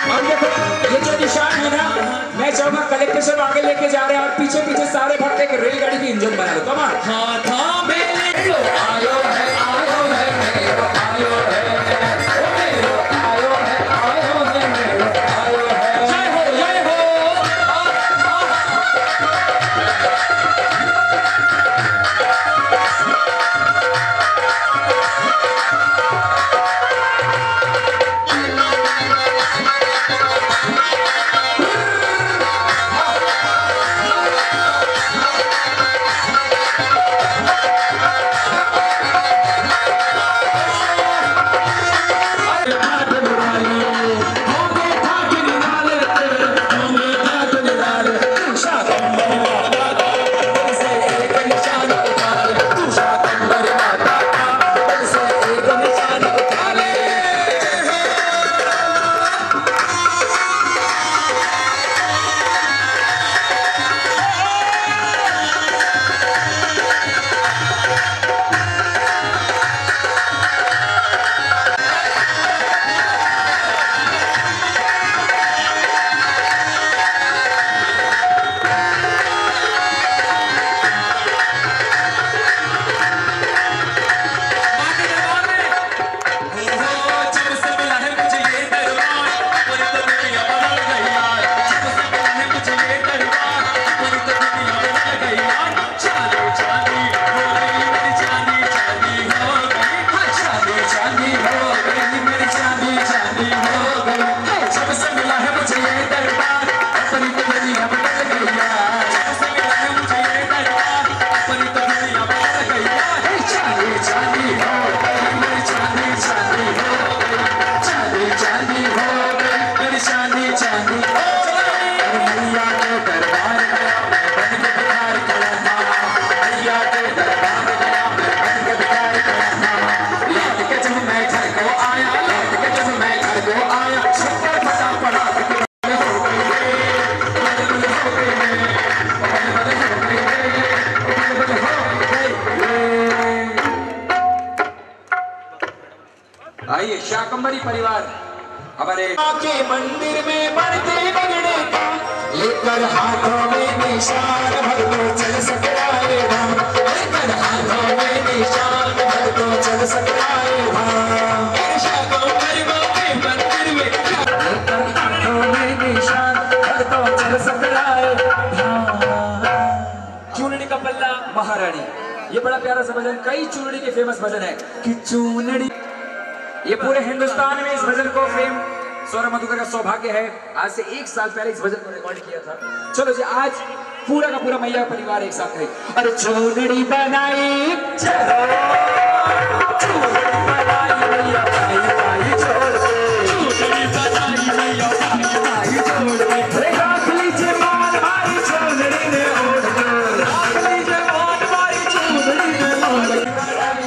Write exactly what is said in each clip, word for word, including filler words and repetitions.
और देखो ये जो निशान है ना, मैं चाहूंगा कलेक्टर साहब आगे लेके जा रहे हैं और पीछे पीछे सारे भक्त एक रेलगाड़ी की इंजन बना दो। कमाल हाथा में आयो है आयो है आयो है मेरो आयो है ओ मेरो आयो है आयो है मेरो आयो है। जय हो जय हो। आइए शाकंभरी परिवार हमारे के मंदिर में बढ़ते बगड़े लेकर हाथों में निशान भक्तों चल सकराए धाम। लेकर हाथों में निशान भक्तों चल सकराए धाम। शाकंभरी के मंदिर में लेकर हाथों में निशान भक्तों चल सकराए धाम। चूनड़ी का पल्ला महारानी, ये बड़ा प्यारा सा भजन, कई चूनड़ी के फेमस भजन है कि चूनड़ी। ये पूरे हिंदुस्तान में इस भजन को फेम सौरभ मधुकर का सौभाग्य है, आज से एक साल पहले इस भजन को रिकॉर्ड किया था। चलो जी आज पूरा का पूरा मैया परिवार एक साथ है। अरे चूनड़ी बनाई चूनड़ी बनाई मैया पाई पाई छोड़ चूनड़ी बनाई मैया पाई पाई छोड़ राख लीजिए मान भाई चूनड़ी ने ओढ़ कर राख लीजिए मान भाई चूनड़ी ने ओढ़ कर।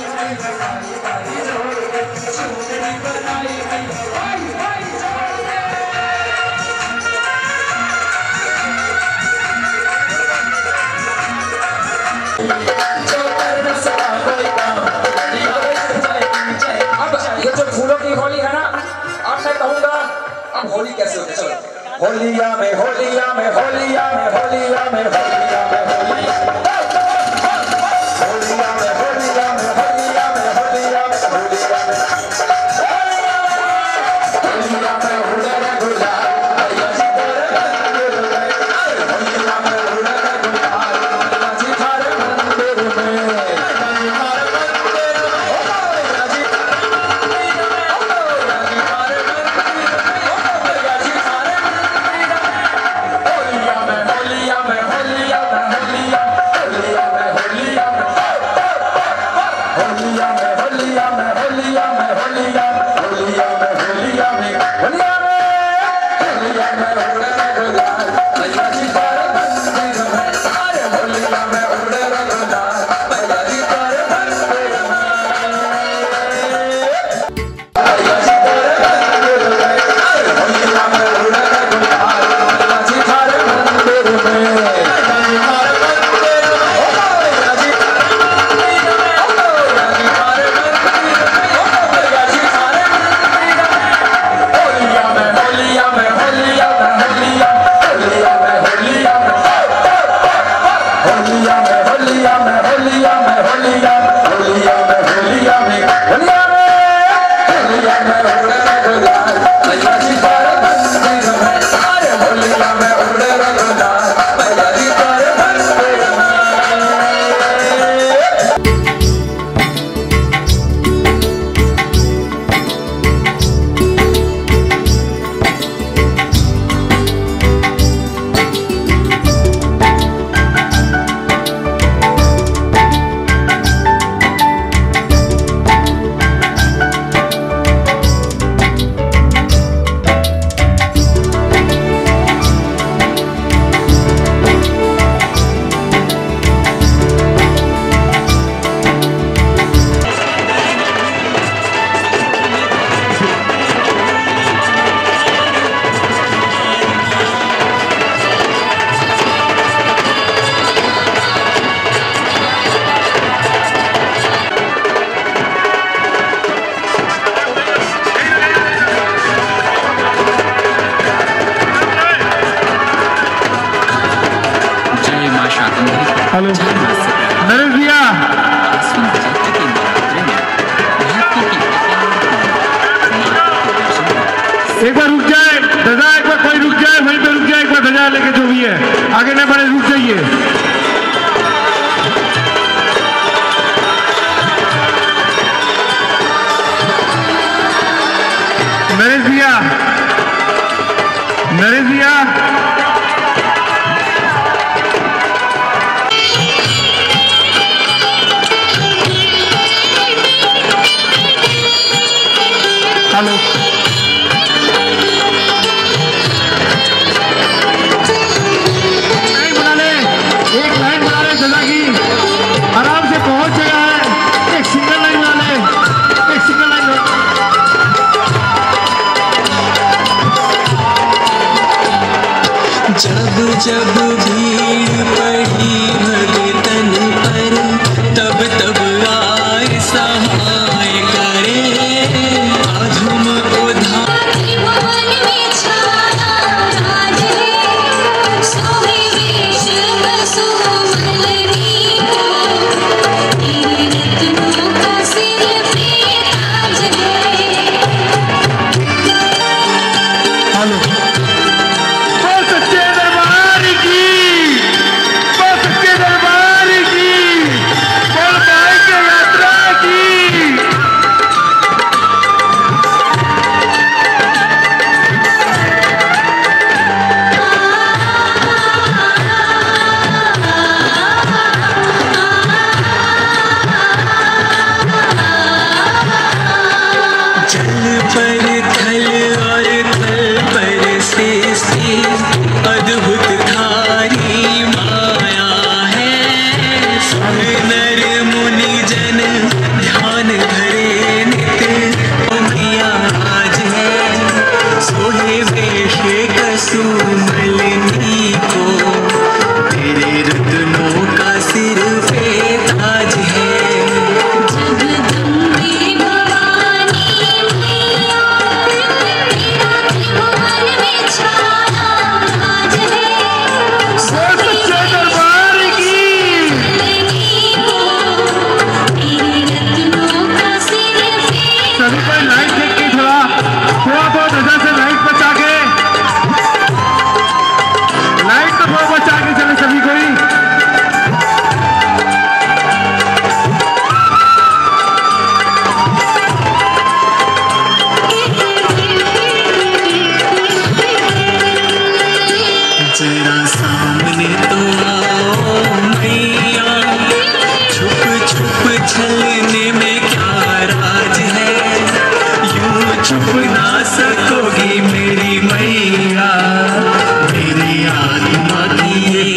अब ये जो फूलों की होली है ना, अब मैं कहूँगा अब होली कैसे होती है। चलो होलिया में होलिया में होलिया में होलिया में होलिया में होलिया में होलिया में होलिया में होलिया में होलिया में होलिया में होलिया में हुड़े गुलाल भैया जी तेरे होलिया में हुड़े गुलाल भैया जी थारे मंदिर में होलिया में होलिया में होलिया में होलिया में जाए, ध्वजा एक बार कोई रुक जाए, वहीं पे रुक जाए, एक बार ध्वजा लेके जो भी है आगे न बढ़े, रुक जाइए। नरेश भैया, नरेश भैया, हेलो, लाइन बना ले, एक लाइन बना ले ध्वजा की, आराम से पहुंच गया है। एक सिंगल लाइन बना ले, एक सिंगल लाइन। जब जब भीड़ पड़ी भगतन पर, तब तब आए सहाय करे, अधम उधार त्रिभुवन में छाया राज है, सोहे वेश सुमलनी को, तेरे रत्नों का सिर पे ताज है। हेलो, बोल सच्चे दरबार की, बोल सच्चे दरबार की, बोल भाई के यात्रा की। जल पर थल और थल पर से अद्भुत धारी माया है, नर मुनि जन ध्यान धरे नित मैया आज है, सोहे वेश कसुमलनी को, तेरे रत्नों का सिर पे ताज है। जरा सामने तो आओ मैया, छुप छुप छलने में क्या राज है, यूं छुप ना सकोगी मेरी मैया, मेरी आत्मा की।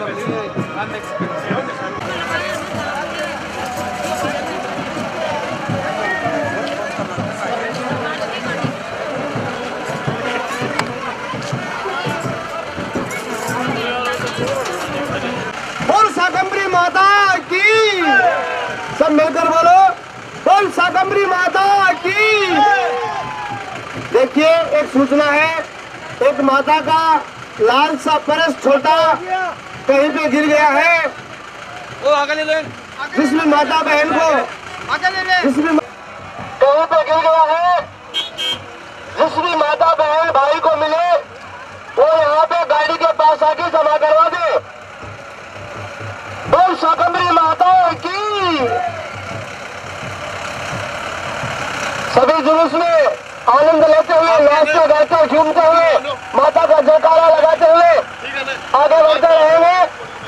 शाकंभरी माता की, सब मिलकर बोलो, बोल शाकंभरी माता की। देखिए एक सूचना है, एक माता का लाल सा परस छोटा कहीं पे गिर गया है, वो आगे ले ले, जिसमें माता बहन को आगे ले ले, जिसमें कहीं पे गिर गया है, जिसमें माता बहन भाई को मिले वो यहाँ पे गाड़ी के पास आके जमा करवा दे। बोल शाकंभरी माता की। सभी जुलूस में आनंद लेते हुए, नाचते गाते झूमते हुए, माता का जयकारा लगाते हुए आगे बढ़ते रहेंगे।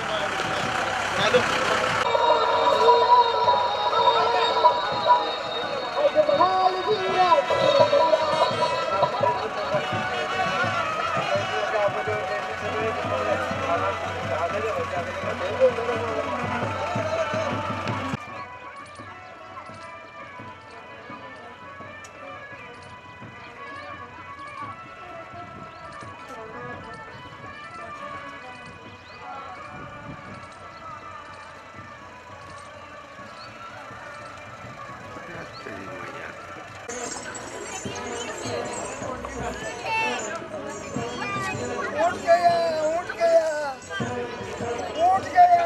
उठ गया, उठ गया, उठ गया।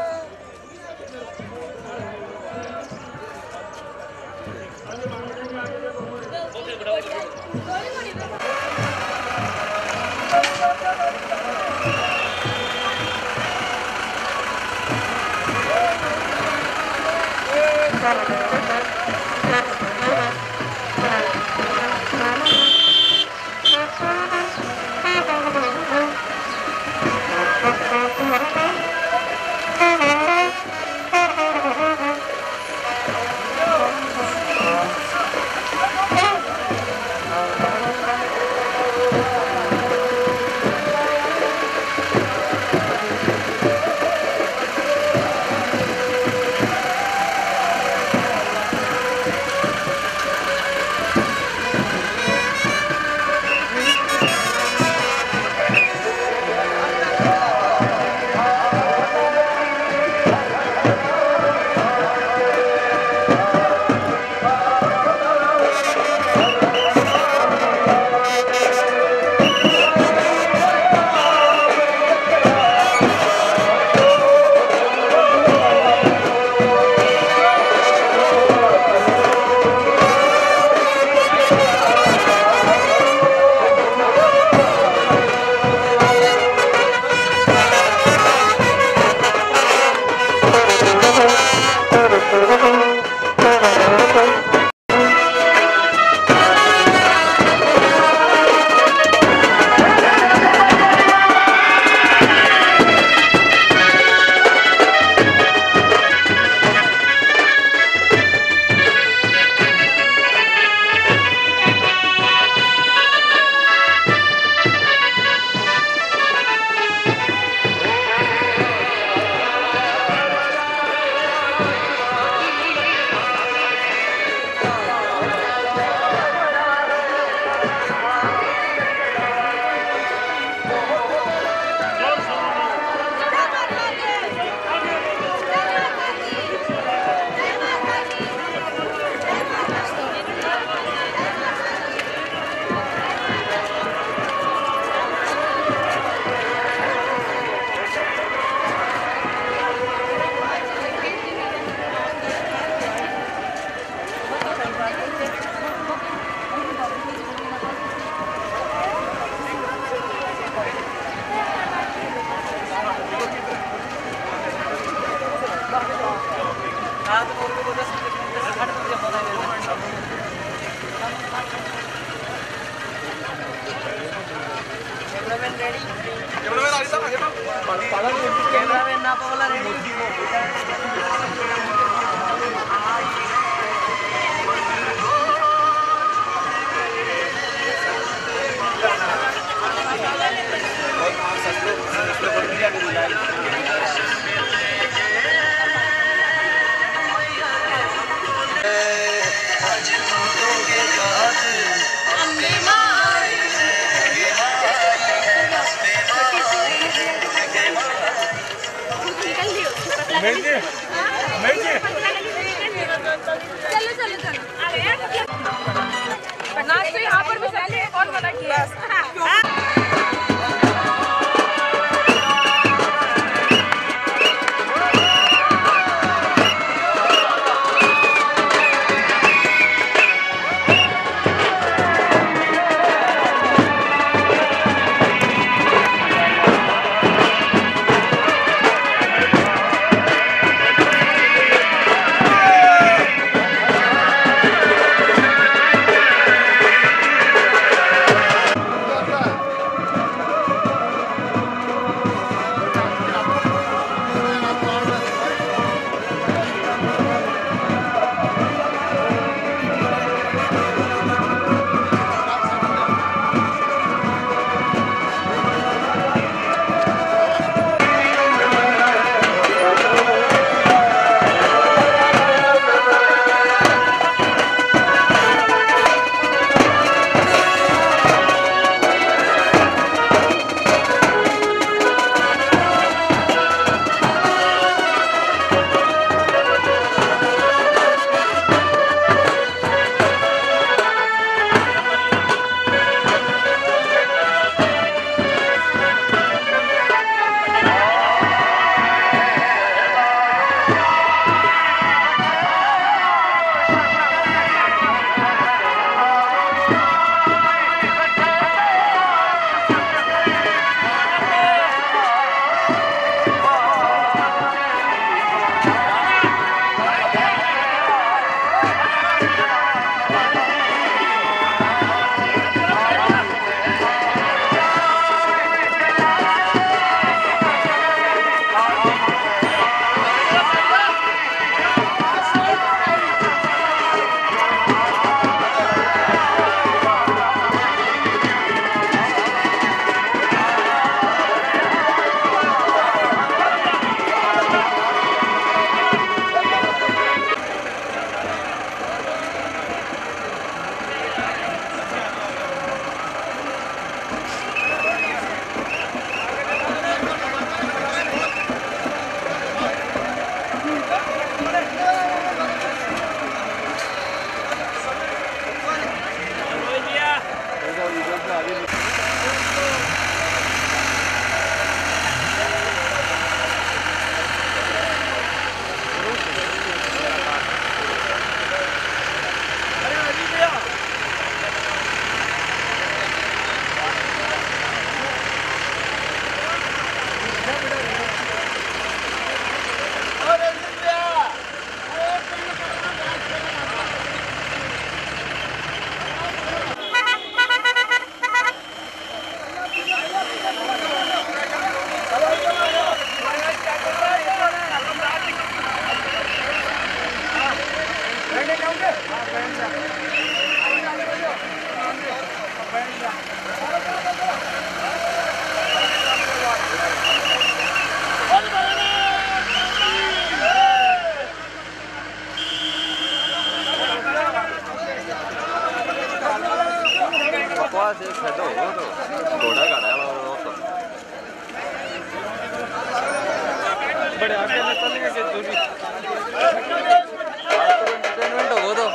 कैमरामैन ना पावला रेडी बहुत मार्क्स असले असले पड़ गया चलो चलो चलो नाश्ते यहाँ पर भी पहले और मना किया। बड़े आगे चलेंगे कि दूरी एंटरटेनमेंट हो तो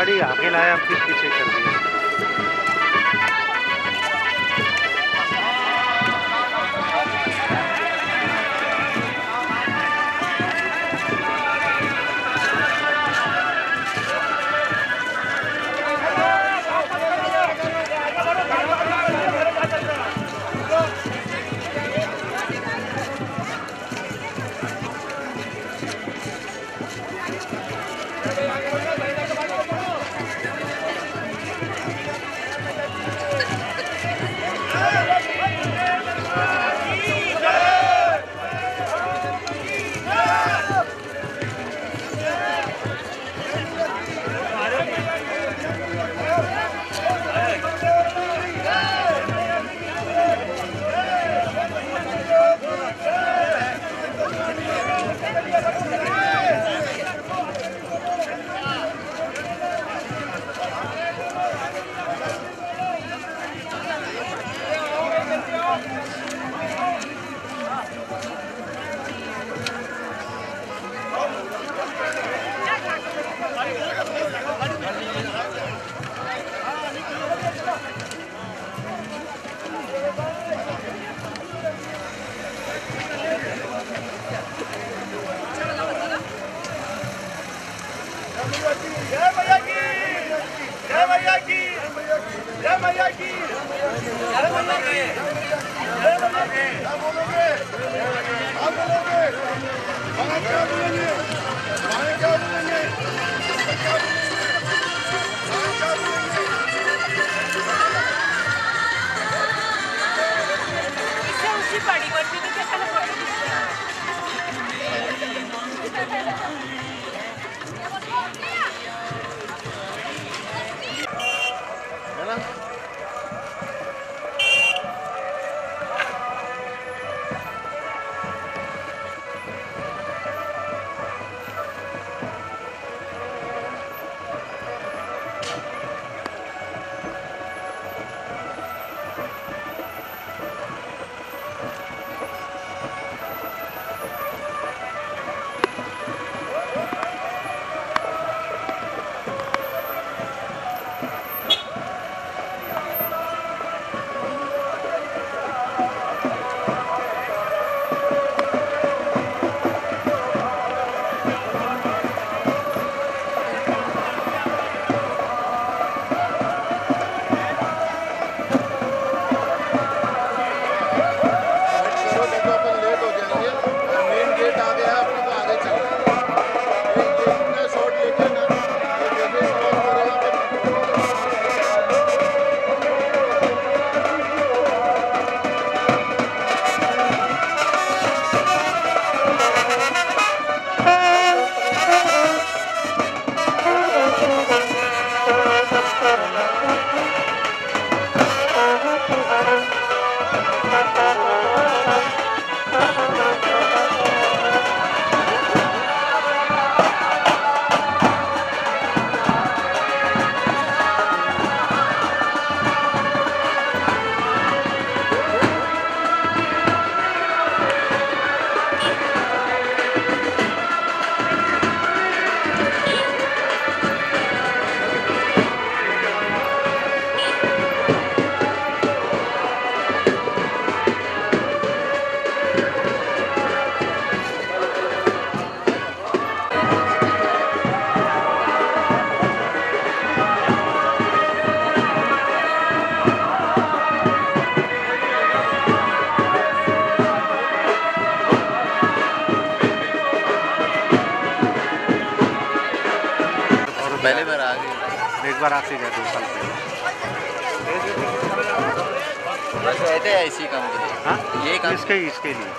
गाड़ी आगे लाया फिर पीछे कर दिया। जय मैया की, जय मैया की, जय मैया की, जय मैया की, जय मैया की। क्या बोलोगे? आप बोलोगे? वहाँ क्या बोलेंगे? वहाँ क्या बोलेंगे? क्या बोलेंगे? वहाँ क्या बोलेंगे? इससे ऊंची पड़ी वर्दी तो क्या खाना पड़ेगा? पहले बार आ गए, एक बार आते गए दो साल पहले। बस रहते हैं इसी काम के लिए। हाँ ये काम इसके इसके लिए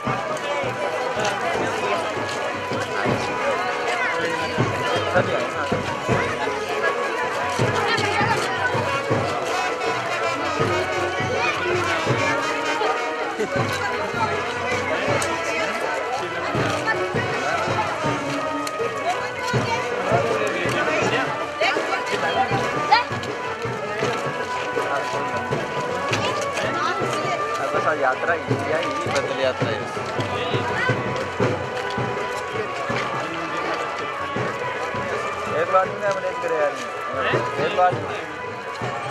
यात्रा इंडिया ही बदल यात्रा है। एक बात नहीं मैनेज करे यार ये बात